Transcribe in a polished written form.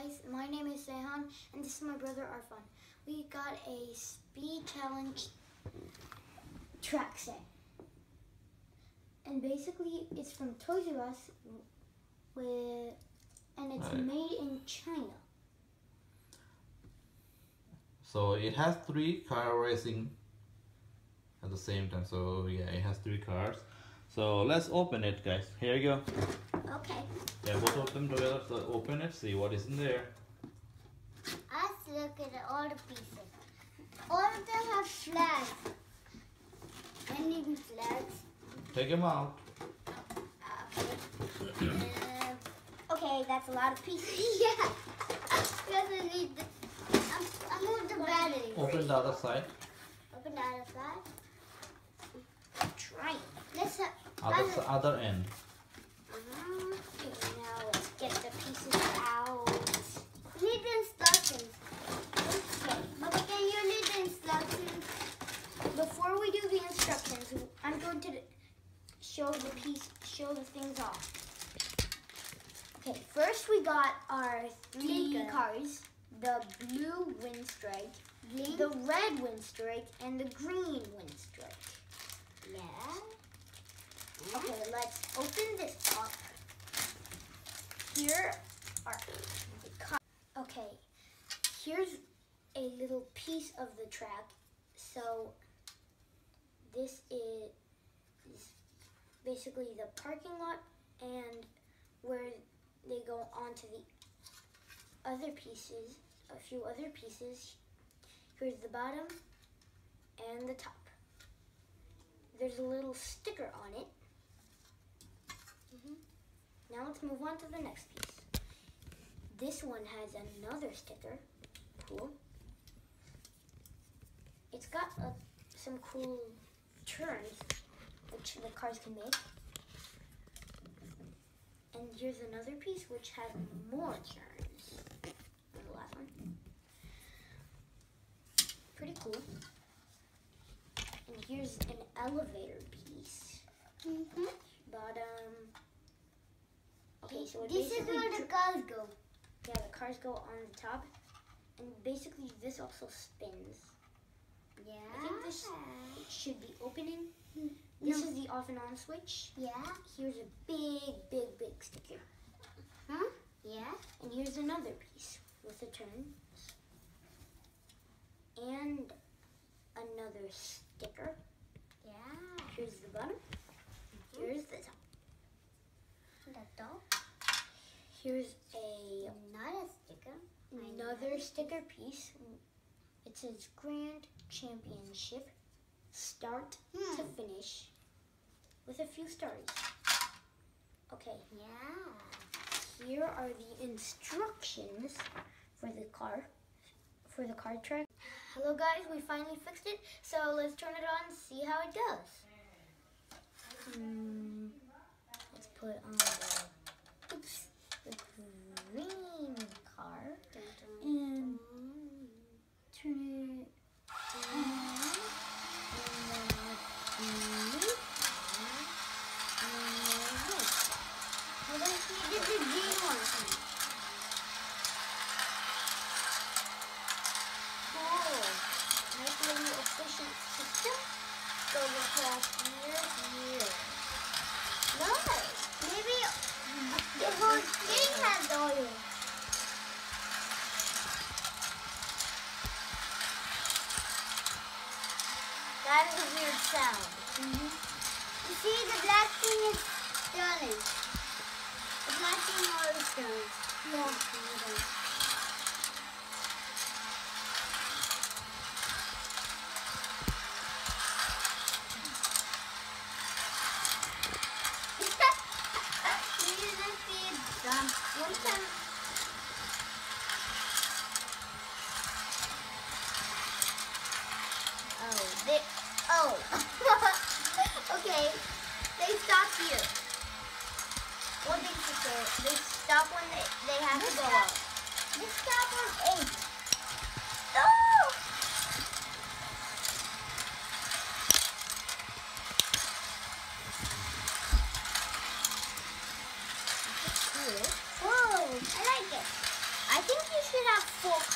guys, my name is Sehan and this is my brother Arfan. We got a speed challenge track set. And basically it's from Toys R Us and it's made in China. So it has 3 car racing at the same time. So yeah, it has 3 cars. So let's open it, guys. Here you go. Okay. Yeah, both of them together. So open it, see what is in there. Let's look at all the pieces. All of them have flags. Many flags. Take them out. Okay, that's a lot of pieces. Yeah. Because I need I moved the battery. Open the other side. Open the other side. Try it. Let's Other end. Okay, now let's get the pieces out. We need the instructions. Okay. Okay, you need the instructions. Before we do the instructions, I'm going to show the things off. Okay, first we got our 3 cars. The blue Windstrike, the red Windstrike, and the green Windstrike. Yeah. Okay, let's open this up. Here are the cars. Okay, here's a little piece of the track. So this is basically the parking lot and where they go onto the other pieces, a few other pieces. Here's the bottom and the top. There's a little sticker on it. Now let's move on to the next piece. This one has another sticker. Cool. It's got some cool turns which the cars can make. And here's another piece which has more turns than the last one. Pretty cool. And here's an elevator piece. Bottom. Okay, so this is where the cars go. Yeah, the cars go on the top. And basically this also spins. Yeah. I think this should be opening. This is the off and on switch. Yeah. Here's a big sticker. Huh? Yeah. And here's another piece with the turns. And another sticker. Yeah. Here's the bottom. Here's the top. The top. Here's another sticker piece. It says Grand Championship, start to finish, with a few stars. Okay. Yeah. Here are the instructions for the car track. Hello guys, we finally fixed it, so let's turn it on and see how it goes. Let's put on the green car and turn it on. This is the green one. Cool. Nice little efficient system. Go across here. Nice. Maybe the whole thing has oil. That is a weird sound. You see, the black thing is turning. The black thing always turns. Yeah. One time. Okay, they stop here. What did you say? They stop when they have to go out. This stop on 8. No! Whoa, I like it. I think you should have 4